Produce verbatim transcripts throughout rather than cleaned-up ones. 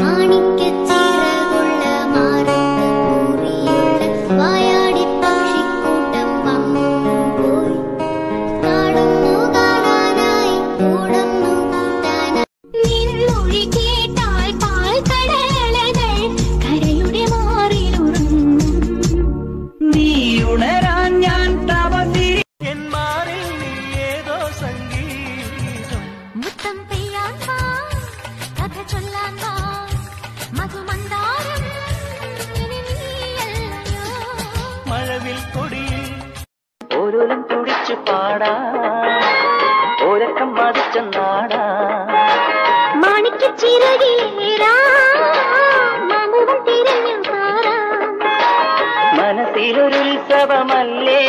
ഓരോലും തുടിച്ചു പാടാ ഓരക്കം മതിച്ച നാടാ മാണിക്ക ചിറകിലേറാ മകുടം തിരഞ്ഞു പാടാ മനസ്സിലൊരു ഉത്സവമല്ലേ.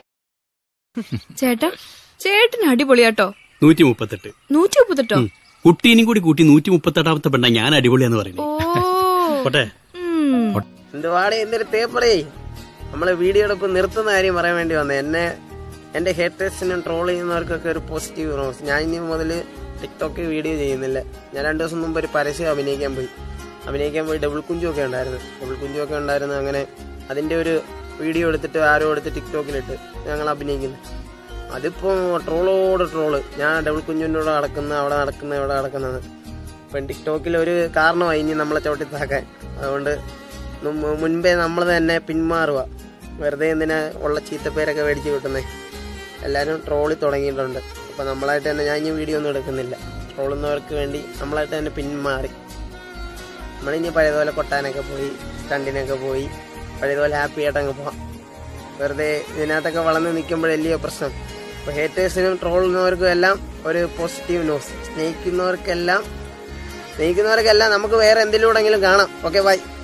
ചേട്ടാ ചേട്ടന് അടിപൊളിയാട്ടോ. നൂറ്റി മുപ്പത്തെട്ട് നൂറ്റി മുപ്പത്തെട്ടോ കുട്ടീനും കൂടി കൂട്ടി നൂറ്റി മുപ്പത്തെട്ടാമത്തെ പെണ്ണ ഞാൻ അടിപൊളിയാന്ന് പറയുന്നത്. പോട്ടെ എന്തുവാടെ എന്തൊരു തേപ്പറേ. നമ്മള് വീഡിയോ എടുപ്പ് നിർത്തുന്ന കാര്യം പറയാൻ വേണ്ടി വന്നേ. എന്നെ എന്റെ ഹേറ്റേഴ്സിനും ട്രോൾ ചെയ്യുന്നവർക്കൊക്കെ ഒരു പോസിറ്റീവ് റോസ്. ഞാൻ ഇനി മുതൽ ടിക്ടോക്കിൽ വീഡിയോ ചെയ്യുന്നില്ല. ഞാൻ രണ്ടു ദിവസം മുമ്പ് ഒരു പരസ്യം അഭിനയിക്കാൻ പോയി അഭിനയിക്കാൻ പോയി ഡബിൾ കുഞ്ചുമൊക്കെ ഉണ്ടായിരുന്നു ഡബിൾ കുഞ്ചുമൊക്കെ ഉണ്ടായിരുന്നു അങ്ങനെ അതിന്റെ ഒരു വീഡിയോ എടുത്തിട്ട് ആരോ എടുത്ത് ടിക്ടോക്കിലിട്ട് ഞങ്ങൾ അഭിനയിക്കുന്നു. അതിപ്പോ ട്രോളോട് ട്രോള്. ഞാൻ ഡബിൾ കുഞ്ചുവിൻ്റെ കൂടെ നടക്കുന്ന അവിടെ നടക്കുന്ന ഇവിടെ നടക്കുന്നത് ഇപ്പം ടിക്ടോക്കിൽ ഒരു കാരണമായി ഇനി നമ്മളെ ചവിട്ടിത്താക്കാൻ. അതുകൊണ്ട് മുൻപേ നമ്മൾ തന്നെ പിന്മാറുക. വെറുതെ എന്തിനാ ഉള്ള ചീത്തപ്പേരൊക്കെ മേടിച്ച് കിട്ടുന്നേ. എല്ലാവരും ട്രോളി തുടങ്ങിയിട്ടുണ്ട്. അപ്പം നമ്മളായിട്ട് തന്നെ ഞാൻ ഇനി വീഡിയോ ഒന്നും എടുക്കുന്നില്ല. ട്രോളുന്നവർക്ക് വേണ്ടി നമ്മളായിട്ട് തന്നെ പിന്മാറി. നമ്മളിനി പഴയതുപോലെ കൊട്ടാനൊക്കെ പോയി സ്റ്റണ്ടിനൊക്കെ പോയി പഴയതുപോലെ ഹാപ്പി ആയിട്ടങ്ങ് പോവാം. വെറുതെ ഇതിനകത്തൊക്കെ വളർന്ന് നിൽക്കുമ്പോഴല്ലയോ പ്രശ്നം. അപ്പോൾ ഹേറ്റേഴ്സിനും ട്രോളുന്നവർക്കും എല്ലാം ഒരു പോസിറ്റീവ് ന്യൂസ്. സ്നേഹിക്കുന്നവർക്കെല്ലാം സ്നേഹിക്കുന്നവർക്കെല്ലാം നമുക്ക് വേറെ എന്തിലൂടെങ്കിലും കാണാം. Okay by.